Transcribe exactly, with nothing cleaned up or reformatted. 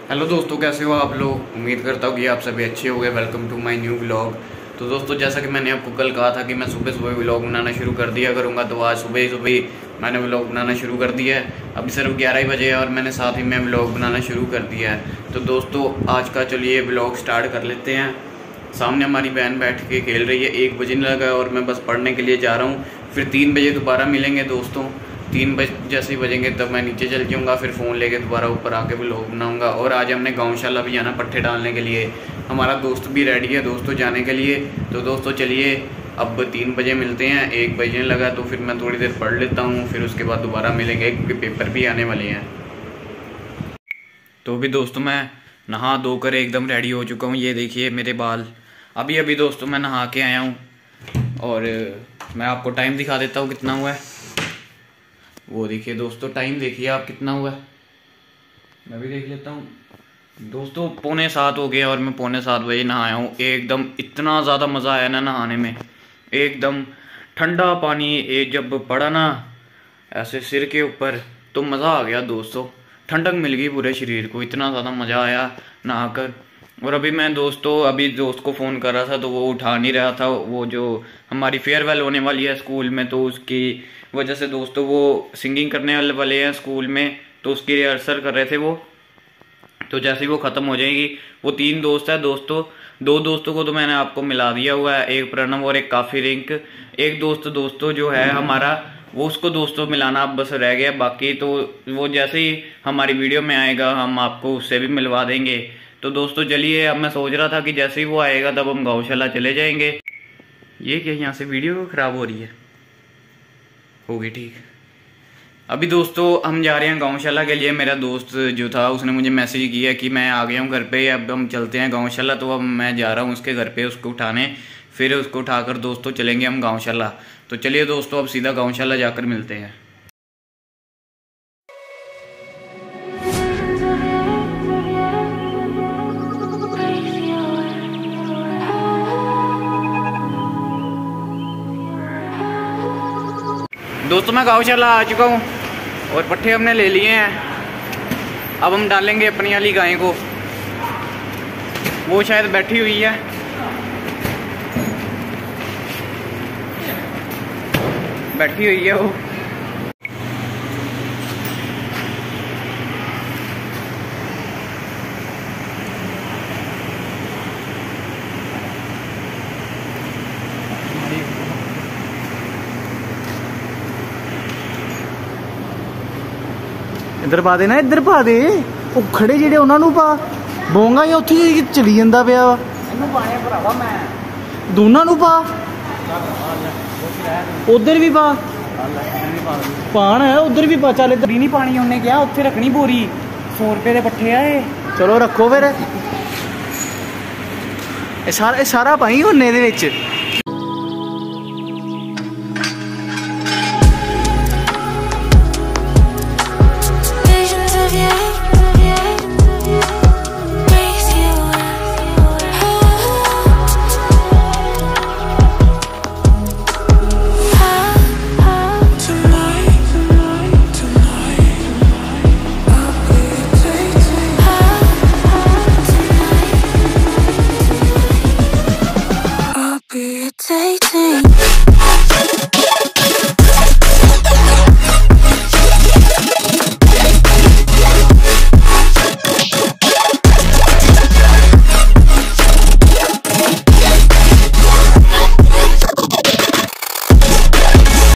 Hello दोस्तों, कैसे हो आप लोग। उम्मीद करता हूँ कि आप सभी अच्छे हो गए। Welcome to my new vlog. तो दोस्तों, जैसा कि मैंने आपको कल कहा था कि मैं सुबह सुबह व्लॉग बनाना शुरू कर दिया करूँगा, तो आज सुबह ही सुबह ही मैंने व्लॉग बनाना शुरू कर दिया है। अभी सिर्फ ग्यारह ही बजे है और मैंने साथ ही में व्लॉग बनाना शुरू कर दिया है। तो दोस्तों, आज का चलिए व्लॉग स्टार्ट कर लेते हैं। सामने हमारी बहन बैठ के खेल रही है, एक बजने लगा और मैं बस पढ़ने के लिए जा रहा हूँ। फिर तीन बजे दोबारा मिलेंगे दोस्तों। तीन बजे जैसे ही बजेंगे तब मैं नीचे चल जाऊँगा, फिर फ़ोन लेके दोबारा ऊपर आके व्लॉग बनाऊँगा। और आज हमने गौशाला भी जाना पट्ठे डालने के लिए। हमारा दोस्त भी रेडी है दोस्तों जाने के लिए। तो दोस्तों चलिए, अब तीन बजे मिलते हैं। एक बजने लगा तो फिर मैं थोड़ी देर पढ़ लेता हूँ, फिर उसके बाद दोबारा मिलेंगे क्योंकि पेपर भी आने वाले हैं। तो अभी दोस्तों मैं नहा धो कर एकदम रेडी हो चुका हूँ। ये देखिए मेरे बाल। अभी अभी दोस्तों मैं नहा के आया हूँ और मैं आपको टाइम दिखा देता हूँ कितना हुआ है। वो देखिए दोस्तों, टाइम देखिए आप कितना हुआ है। मैं भी देख लेता हूँ दोस्तों। पौने सात हो गए और मैं पौने सात बजे नहाया हूँ। एकदम इतना ज़्यादा मज़ा आया ना नहाने में। एकदम ठंडा पानी एक जब पड़ा ना ऐसे सिर के ऊपर तो मज़ा आ गया दोस्तों। ठंडक मिल गई पूरे शरीर को, इतना ज़्यादा मज़ा आया नहाकर। और अभी मैं दोस्तों अभी दोस्त को फ़ोन कर रहा था तो वो उठा नहीं रहा था। वो जो हमारी फेयरवेल होने वाली है स्कूल में, तो उसकी वजह से दोस्तों वो सिंगिंग करने वाले वाले हैं स्कूल में, तो उसकी रिहर्सल कर रहे थे वो। तो जैसे ही वो ख़त्म हो जाएगी, वो तीन दोस्त है दोस्तों। दो दोस्तों को तो मैंने आपको मिला दिया हुआ है, एक प्रणव और एक काफ़ी रिंक। एक दोस्त दोस्तों जो है हमारा, वो उसको दोस्तों मिलाना अब बस रह गया। बाकी तो वो जैसे ही हमारी वीडियो में आएगा हम आपको उससे भी मिलवा देंगे। तो दोस्तों चलिए, अब मैं सोच रहा था कि जैसे ही वो आएगा तब हम गौशाला चले जाएंगे। ये क्या यहाँ से वीडियो ख़राब हो रही है? होगी ठीक। अभी दोस्तों हम जा रहे हैं गौशाला के लिए। मेरा दोस्त जो था उसने मुझे मैसेज किया कि मैं आ गया हूँ घर पे, अब हम चलते हैं गौशाला। तो अब मैं जा रहा हूँ उसके घर पे उसको उठाने, फिर उसको उठाकर दोस्तों चलेंगे हम गौशाला। तो चलिए दोस्तों, अब सीधा गौशाला जाकर मिलते हैं। दोस्तों मैं गौशाला आ चुका हूँ और पट्ठे हमने ले लिए हैं। अब हम डालेंगे अपनी वाली गाय को। वो शायद बैठी हुई है। बैठी हुई है वो। इधर पा देना, इधर पा दे। ਉਹ ਖੜੇ ਜਿਹੜੇ ਉਹਨਾਂ ਨੂੰ ਪਾ ਬੋਂਗਾ ਜਾਂ ਉੱਥੇ ਹੀ ਚਲੀ ਜਾਂਦਾ ਪਿਆ ਵਾ। ਇਹਨੂੰ ਪਾਣੇ ਭਰਾਵਾ ਮੈਂ ਦੋਨਾਂ ਨੂੰ ਪਾ। ਉਧਰ ਵੀ ਪਾ ਪਾਣ ਹੈ, ਉਧਰ ਵੀ ਪਾ। ਚੱਲ ਇੱਧਰ ਨਹੀਂ ਪਾਣੀ, ਉਹਨੇ ਕਿਹਾ ਉੱਥੇ ਰੱਖਣੀ ਬੋਰੀ। सौ रुपए ਦੇ ਪੱਠੇ ਆ ਇਹ। ਚਲੋ ਰੱਖੋ ਫਿਰ। ਇਹ ਸਾਰਾ ਇਹ ਸਾਰਾ ਪਾਈ ਉਹਨੇ ਇਹਦੇ ਵਿੱਚ।